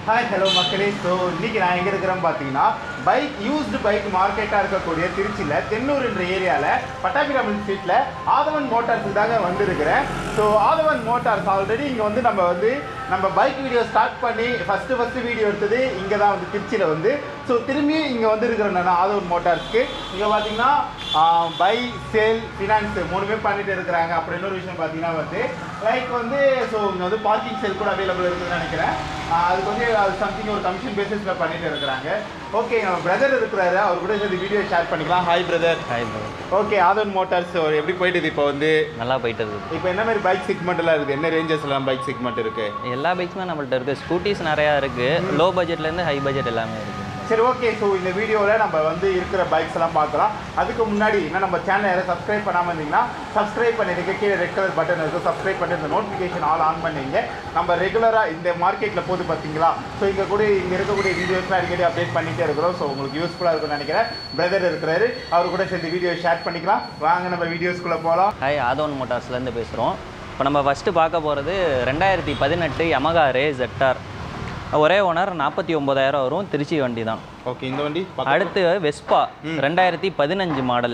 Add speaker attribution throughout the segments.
Speaker 1: Hi, hello மக்களே. So இன்றைக்கி நான் எங்கே இருக்கிறேன்னு பார்த்தீங்கன்னா யூஸ்டு பைக் மார்க்கெட்டாக இருக்கக்கூடிய திருச்சியில் தென்னூர் என்ற ஏரியாவில் பட்டாபிராமன் ஸ்ட்ரீட்டில் ஆதவன் மோட்டார்ஸுக்கு தாங்க வந்துருக்கிறேன். ஸோ ஆதவன் மோட்டார்ஸ் ஆல்ரெடி இங்கே வந்து நம்ம பைக் வீடியோ ஸ்டார்ட் பண்ணி ஃபஸ்ட்டு வீடியோ எடுத்தது இங்கே தான் வந்து திருச்சியில் வந்து. ஸோ திரும்பி இங்கே வந்து இருக்கிறேன் நான் ஆதவன் மோட்டார்ஸ்க்கு. இங்கே பார்த்தீங்கன்னா பை சேல் ஃபினான்ஸ் மூணுமே பண்ணிட்டு இருக்கிறாங்க. அப்புறம் இன்னொரு விஷயம் பார்த்தீங்கன்னா வந்து லைக் வந்து ஸோ இங்கே வந்து பார்க்கிங் சேல் கூட அவைலபிள் இருக்குதுன்னு நினைக்கிறேன். அதுக்கு வந்து சம்திங் ஒரு கமிஷன் பேசிஸில் பண்ணிட்டு இருக்கிறாங்க. ஓகே, நம்ம பிரதர் இருக்கிறாரு, அவர் கூட சேர்ந்து வீடியோ ஷேர் பண்ணிக்கலாம். Hi brother.
Speaker 2: Hi brother.
Speaker 1: Okay, Aadhavan motors எப்படி போயிட்டு இப்போ வந்து
Speaker 2: நல்லா போயிட்டு இருக்குது.
Speaker 1: இப்போ என்ன மாதிரி பைக் செக்மெண்ட்லாம் இருக்குது, என்ன ரேஞ்சஸ்லாம் பைக் செக்மெண்ட் இருக்குது?
Speaker 2: எல்லா பைக்ஸுமே நம்மள்ட்ட இருக்குது. ஸ்கூட்டிஸ் நிறையா இருக்குது, லோ பட்ஜெட்லேருந்து ஹை பட்ஜெட் எல்லாமே இருக்குது.
Speaker 1: சரி, ஓகே. ஸோ இந்த வீடியோவில் நம்ம வந்து இருக்கிற பைக்ஸ் எல்லாம் பார்க்கலாம். அதுக்கு முன்னாடி இன்னும் நம்ம சேனலை யாரும் சப்ஸ்கிரைப் பண்ணாமல் இருந்தீங்கன்னா சப்ஸ்கிரைப் பண்ணிட்டு கீழே ரெட் கலர் பட்டன் இருக்குது, சப்ஸ்கிரைப் பண்ணி இந்த நோட்டிஃபிகேஷன் ஆன் பண்ணிங்க. நம்ம ரெகுலராக இந்த மார்க்கெட்டில் போது பார்த்தீங்களா, ஸோ இங்கே இருக்கக்கூடிய வீடியோஸ்லாம் அடிக்கடி அப்டேட் பண்ணிகிட்டே இருக்கிறோம். ஸோ உங்களுக்கு யூஸ்ஃபுல்லாக இருக்கும்னு நினைக்கிறேன். பிரதர் இருக்கிறாரு, அவர் கூட சேர்ந்து வீடியோ ஷேர் பண்ணிக்கலாம். வாங்க நம்ம வீடியோஸ்குள்ளே போகலாம்.
Speaker 2: ஹாய், ஆதவன் மோட்டார்ஸ்லேருந்து பேசுகிறோம். இப்போ நம்ம ஃபஸ்ட்டு பார்க்க போகிறது 2018 யமகா ரே ZR. ஒரே ஓனர், 49,000 வரும், திருச்சி வண்டி தான்.
Speaker 1: ஓகே, இந்த வண்டி.
Speaker 2: அடுத்து வெஸ்பா 2015 மாடல்,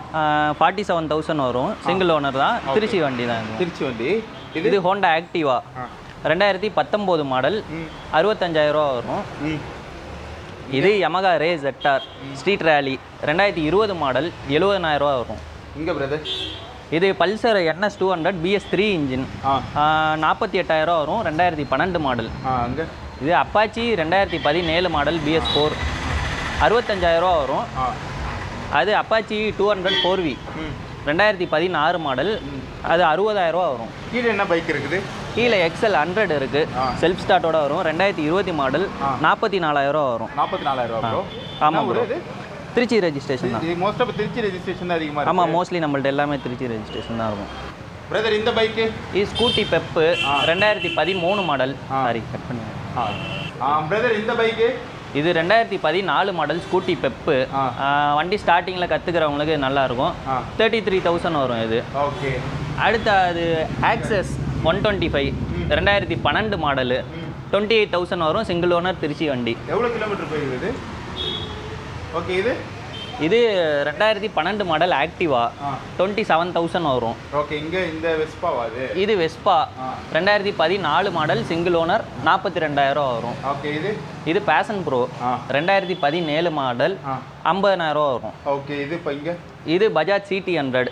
Speaker 2: 47,000 வரும், சிங்கிள் ஓனர் தான், திருச்சி வண்டி தான்.
Speaker 1: திருச்சி வண்டி.
Speaker 2: இது ஹோண்டா ஆக்டிவா 2019 மாடல், 65,000 வரும். இது Yamaha Ray ZR street rally 2020 மாடல், 70,000 வரும்.
Speaker 1: இங்கே பிரதர்
Speaker 2: இது பல்சர் Hness 200 BS3 இன்ஜின், 48,000 வரும், 2012 மாடல்.
Speaker 1: அங்கே
Speaker 2: இது அப்பாச்சி 2017 மாடல் BS4, 65,000 வரும். அது அப்பாச்சி 200 4V 2016 மாடல், அது 60,000 வரும்.
Speaker 1: கீழே என்ன பைக் இருக்குது?
Speaker 2: கீழே எக்ஸல் 100 இருக்குது, செல்ஃப் ஸ்டார்ட்டோட வரும், 2020 மாடல், 44,000 வரும்.
Speaker 1: 44,000
Speaker 2: ஆமாம் ப்ரோ, திருச்சி ரெஜிஸ்ட்ரேஷன் தான்.
Speaker 1: மோஸ்ட் ஆஃப் திருச்சி ரெஜிஸ்ட்ரேஷன் தான் அதிகமாக.
Speaker 2: ஆமாம், மோஸ்ட்லி நம்மள்ட்ட எல்லாமே திருச்சி ரெஜிஸ்ட்ரேஷன் தான் இருக்கும்.
Speaker 1: பிரதர் இந்த பைக்கு
Speaker 2: இது scooty pep 2013 model. Sorry, cut பண்ணி.
Speaker 1: பிரதர் இந்த பைக்கு
Speaker 2: இது 2014 மாடல் ஸ்கூட்டி பெப்பு. வண்டி ஸ்டார்டிங்கில் கற்றுக்கிறவங்களுக்கு நல்லாயிருக்கும். 33,000 வரும் இது.
Speaker 1: ஓகே.
Speaker 2: அடுத்து அது ஆக்சஸ் 125 2012 மாடலு, 28,000 வரும், சிங்கிள் ஓனர், திருச்சி வண்டி.
Speaker 1: எவ்வளோ கிலோமீட்டர் போயிருக்குது? ஓகே.
Speaker 2: இது 2012 மாடல் ஆக்டிவா 27,000 வரும்.
Speaker 1: ஓகே. இங்கே இந்த வெஸ்பாவா?
Speaker 2: இது வெஸ்பா 2014 மாடல், சிங்கிள் ஓனர், 42,000 வரும்.
Speaker 1: ஓகே.
Speaker 2: இது பேஷன் ப்ரோ 2017 மாடல், 50,000 வரும்.
Speaker 1: ஓகே. இது இப்போ இங்கே
Speaker 2: இது பஜாஜ் CT 100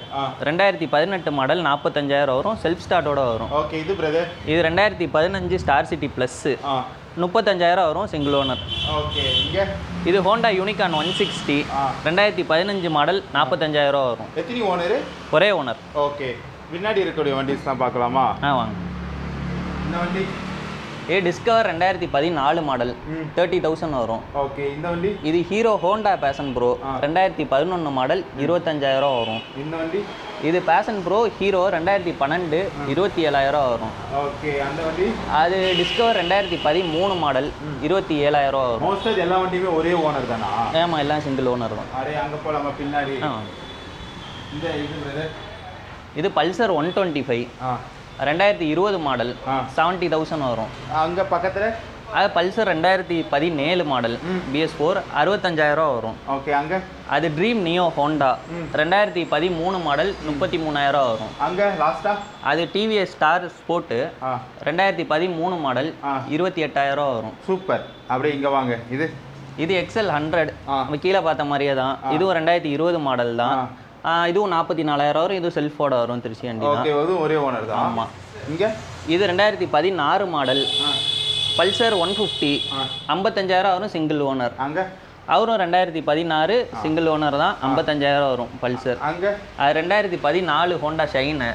Speaker 2: 2018 மாடல், 45,000 வரும், செல்ஃப் ஸ்டார்ட்டோட வரும்.
Speaker 1: ஓகே. இது பிரதர்
Speaker 2: இது 2015 ஸ்டார் சிட்டி ப்ளஸ், 35,000 வரும், சிங்கிள் ஓனர்.
Speaker 1: ஓகே. இங்கே
Speaker 2: இது ஹோண்டா யூனிகான் 160 2015 மாடல், 45,000 வரும்.
Speaker 1: எத்தனை ஓனர்?
Speaker 2: ஒரே ஓனர்.
Speaker 1: ஓகே. பின்னாடி இருக்கக்கூடிய வண்டிஸ்லாம் பார்க்கலாமா?
Speaker 2: வாங்க.
Speaker 1: இந்த வண்டி
Speaker 2: டிஸ்கவர் 2014 மாடல், 30,000 வரும்.
Speaker 1: ஓகே. இந்த வண்டி
Speaker 2: இது Hero Honda Passion bro 2011 model, 25,000 வரும்.
Speaker 1: இந்த வண்டி
Speaker 2: இது பேஷன் ப்ரோ ஹீரோ 2012, 27,000 வரும்.
Speaker 1: ஓகே. அந்த வண்டி
Speaker 2: அது டிஸ்கவர் 2013 மாடல், 27,000 வரும்.
Speaker 1: மோஸ்ட் எல்லா வண்டியுமே ஒரே ஓனர் தானா?
Speaker 2: ஆமாம், எல்லாம் சிங்கிள் ஓனர் தான்.
Speaker 1: அரே அங்கே போகலாமா பின்னாடி? இந்த இது பிரதர்
Speaker 2: இது பல்சர் 125 2020 மாடல், 70,000 வரும்.
Speaker 1: அங்கே பக்கத்தில்
Speaker 2: அது பல்சர் 2017 மாடல் BS4, 65,000 வரும்.
Speaker 1: ஓகே. அங்கே
Speaker 2: அது ட்ரீம் நியோ ஹோண்டா 2013 மாடல், 33,000 வரும்.
Speaker 1: அங்கே லாஸ்டா
Speaker 2: அது TVS ஸ்டார் ஸ்போர்ட்டு 2013 மாடல், 28,000 வரும்.
Speaker 1: சூப்பர். அப்படியே இங்கே வாங்க.
Speaker 2: இது எக்ஸல் 100 நம்ம கீழே பார்த்த மாதிரியே தான். இதுவும் 2020 மாடல் தான். இதுவும் 44,000 வரும். இதுவும் செல்ஃபோட வரும், திருச்சி வண்டி தான்.
Speaker 1: ஓகே. அதுவும் ஒரே ஓனர் தான்.
Speaker 2: ஆமாம்.
Speaker 1: இங்கே
Speaker 2: இது 2016 மாடல் பல்சர் 150, 55,000 வரும், சிங்கிள் ஓனர்.
Speaker 1: அங்கே
Speaker 2: அவரும் 2016 சிங்கிள் ஓனர் தான், 55,000 வரும் பல்சர்.
Speaker 1: அங்கே
Speaker 2: அது 2014 ஹோண்டா ஷைனு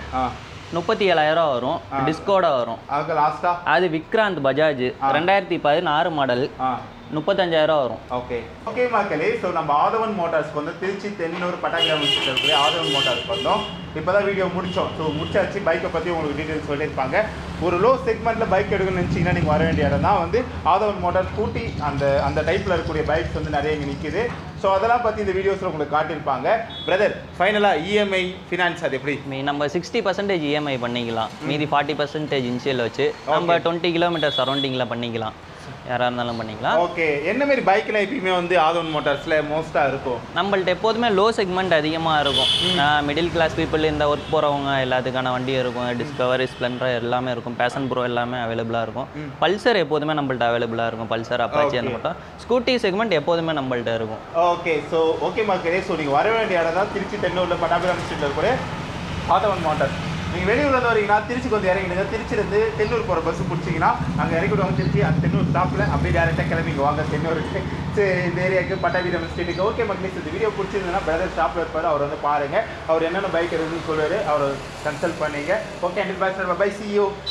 Speaker 2: 37,000 வரும், டிஸ்கோட வரும்.
Speaker 1: அங்கே லாஸ்டா
Speaker 2: அது விக்ராந்த் பஜாஜ் 2016 மாடல், 35,000 வரும்.
Speaker 1: ஓகே. ஓகே மக்களே, ஸோ நம்ம ஆதவன் மோட்டார்ஸ்க்கு வந்து திருச்சி தென்னூர் பட்டாபிராமன் ஸ்ட்ரீட் இருக்கிற ஆதவன் மோட்டார்ஸ்க்கு வந்தோம். இப்போ தான் வீடியோ முடித்தோம். ஸோ முடிச்சாச்சு. பைக்கை பற்றி உங்களுக்கு டீட்டெயில்ஸ் சொல்லியிருப்பாங்க. ஒரு லோ செக்மெண்ட்டில் பைக் எடுக்கணும்னு நினச்சிங்கன்னா நீங்கள் வர வேண்டிய இடம் தான் வந்து ஆதவன் மோட்டார். ஸ்கூட்டி அந்த டைப்பில் இருக்கக்கூடிய பைக்ஸ் வந்து நிறைய இங்கே நிற்கிது. ஸோ அதெல்லாம் பற்றி இந்த வீடியோஸில் உங்களுக்கு காட்டியிருப்பாங்க. பிரதர் ஃபைனலாக இஎம்ஐ ஃபினான்ஸ் அது எப்படி?
Speaker 2: நம்ம 60% இஎம்ஐ பண்ணிக்கலாம், மீதி 40% இன்ஷியல் வச்சு நம்ம 20 கிலோமீட்டர் சரௌண்டிங்கில் பண்ணிக்கலாம். யாராக இருந்தாலும் பண்ணிக்கலாம்.
Speaker 1: ஓகே, என்ன மாதிரி பைக்கில் எப்பயுமே வந்து ஆதவன் மோட்டார்ஸில் மோஸ்ட்டாக இருக்கும்?
Speaker 2: நம்மள்ட்ட எப்போதுமே லோ செக்மெண்ட் அதிகமாக இருக்கும். மிடில் கிளாஸ் பீப்புள், இந்த ஒர்க் போகிறவங்க எல்லாத்துக்கான வண்டி இருக்கும். டிஸ்கவரி, ஸ்ப்ளெண்டர் எல்லாமே இருக்கும். பேஷன் ப்ரோ எல்லாமே அவைலபிளாக இருக்கும். பல்சர் எப்போதுமே நம்மள்ட்ட அவைலபிளாக இருக்கும். பல்சர், அப்பாச்சி அந்த மட்டும். ஸ்கூட்டி செக்மெண்ட் எப்போதுமே நம்மள்ட்ட இருக்கும்.
Speaker 1: ஓகே, ஸோ ஓகே மக்களே, ஸோ நீங்கள் வர வேண்டிய இடம் தான் திருச்சி தென்னூரில் பட்டாபிராமன் ஸ்ட்ரீட்டில் கூட ஆதவன் மோட்டார். நீங்கள் வெளியூர்லேருந்து வரீங்கன்னா திருச்சிக்கு வந்து இறங்கிடுங்க. திருச்சிலேருந்து தென்னூர் போகிற பஸ்ஸு பிடிச்சிங்கன்னா அங்கே இறக்கி விடுவாங்க. திருச்சி அந்த தென்னூர் ஸ்டாப்பில் அப்படியே டேரெக்டாக கிளம்பிங்க வாங்க தென்னூருக்கு, இந்த ஏரியாவுக்கு பட்டாபிராமன் ஸ்ட்ரீட்டுக்கு. ஓகே மக்களே, இந்த வீடியோ பிடிச்சிருந்ததுன்னா பிரதர் ஸ்டாப்பில் இருப்பார், அவர் வந்து பாருங்கள். அவர் என்னென்ன பைக் இருக்குன்னு சொல்லுவார், அவரை கன்சல்ட் பண்ணிங்க. Okay, and bye, see you.